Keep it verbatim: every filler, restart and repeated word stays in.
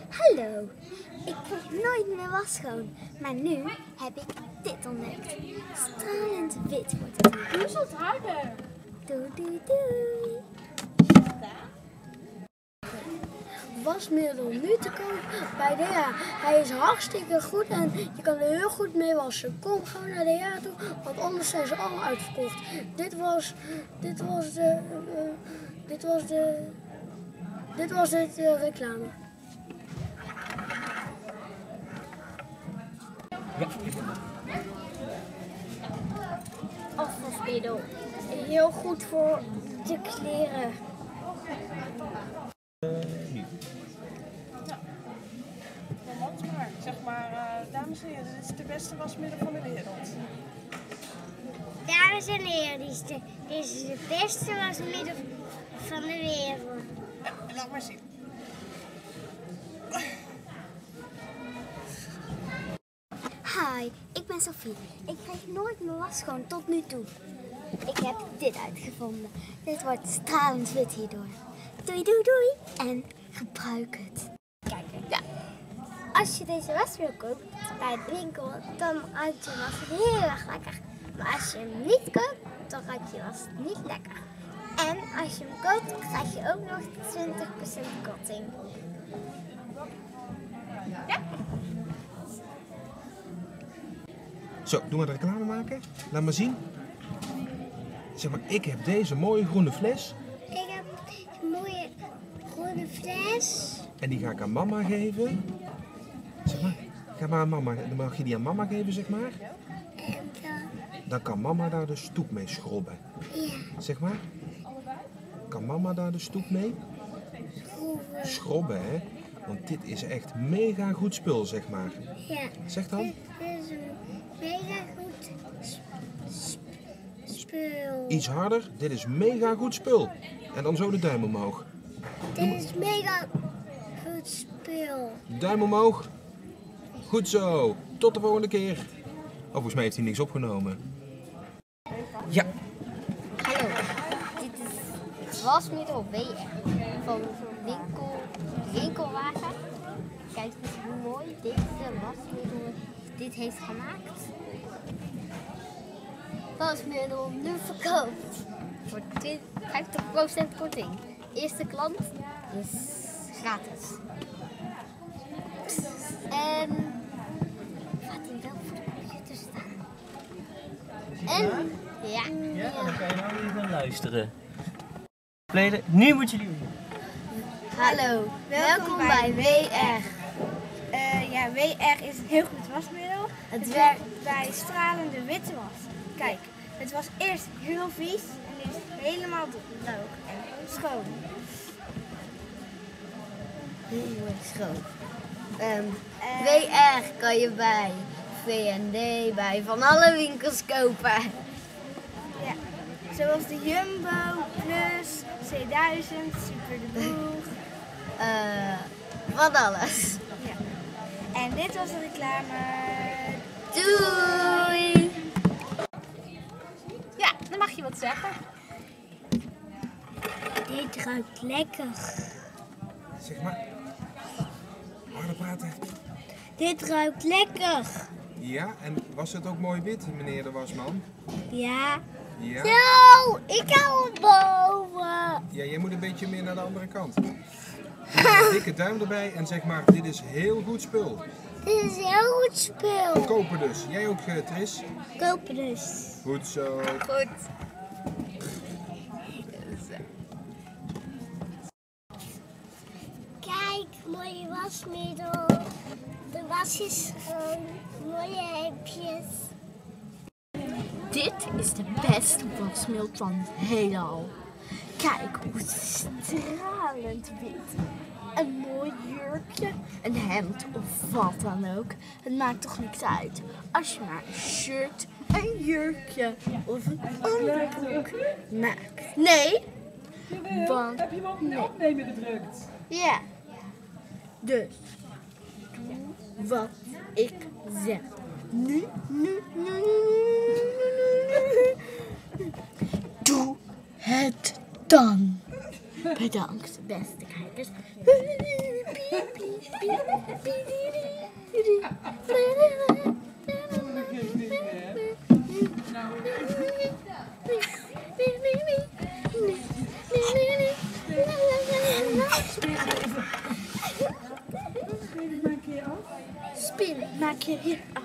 Hallo, ik kreeg nooit meer was schoon, maar nu heb ik dit ontdekt. Stralend wit wordt het hier. Doe eens harder. Doei doei doei. Wasmiddel nu te koop bij D H. Hij is hartstikke goed en je kan er heel goed mee wassen. Kom gewoon naar D H toe, want anders zijn ze allemaal uitverkocht. Dit was, dit was de, uh, dit was de, dit was de uh, reclame. Afwasmiddel. Heel goed voor de kleren. Maar, zeg maar, uh, dames en heren, dit is de beste wasmiddel van de wereld. Dames en heren, dit is de, dit is de beste wasmiddel van de wereld. Ja, laat maar zien. Hi, ik ben Sophie. Ik kreeg nooit meer was schoon tot nu toe. Ik heb dit uitgevonden. Dit wordt stralend wit hierdoor. Doei doei doei en gebruik het. Kijk, ja. Als je deze wasmiddel koopt bij de winkel, dan ruikt je was heel erg lekker. Maar als je hem niet koopt, dan ruikt je was niet lekker. En als je hem koopt, krijg je ook nog twintig procent korting. Ja. Zo, doe maar de reclame maken. Laat maar zien. Zeg maar, ik heb deze mooie groene fles. Ik heb een mooie groene fles. En die ga ik aan mama geven. Zeg maar, ga maar aan mama. Dan mag je die aan mama geven, zeg maar. En dan... Dan kan mama daar de stoep mee schrobben. Ja. Zeg maar. Kan mama daar de stoep mee? Schroeven. Schrobben, hè? Want dit is echt mega goed spul, zeg maar. Ja. Zeg dan. Dit is een mega goed sp sp spul. Iets harder. Dit is mega goed spul. En dan zo de duim omhoog. Dit is mega goed spul. Duim omhoog. Goed zo. Tot de volgende keer. Oh, volgens mij heeft hij niks opgenomen. Ja. Hallo, dit is wasmiddel W R van winkel, winkelwagen. Kijk eens hoe mooi deze wasmiddel dit heeft gemaakt. Wasmiddel nu verkoopt voor vijftig procent korting. Eerste klant is gratis. En gaat hij wel voor de computer staan? En ja. Ja, dan kan je nou niet gaan luisteren. Verleden, nu moet je die doen. Hallo, welkom bij W R. Uh, ja, W R is een heel goed wasmiddel. Het Het werkt werkt bij stralende witte was. Kijk, het was eerst heel vies en nu is het helemaal droog en schoon. heel erg schoon. Um, Uh, W R kan je bij V en D, bij van alle winkels kopen. Ja, zoals de Jumbo, Plus, C duizend, Super de Boer. Uh, van alles. Ja. En dit was de reclame. Doei! Ja, dan mag je wat zeggen. Dit ruikt lekker. Zeg maar. Harder praten. Dit ruikt lekker. Ja, en was het ook mooi wit, meneer de wasman? Ja. Ja. Zo, ik hou het boven. Ja, jij moet een beetje meer naar de andere kant. Doe een dikke duim erbij en zeg maar, dit is heel goed spul. Dit is heel goed spul. Kopen dus. Jij ook, uh, Tris? Kopen dus. Goed zo. Goed. Kijk, mooie wasmiddel. De was is schoon. Mooie hemdjes. Dit is de beste wasmiddel van het heelal. Kijk hoe stralend wit. Een mooi jurkje, een hemd of wat dan ook. Het maakt toch niks uit. Als je maar een shirt, een jurkje of een andere broek maakt. Nee, want Heb je hem ook niet opnemen gedrukt? ja. Dus doe wat ik zeg. Nu, nu, nu, nu, nu, nu. Doe het dan. Bedankt, beste kijkers. Spin, maak je hier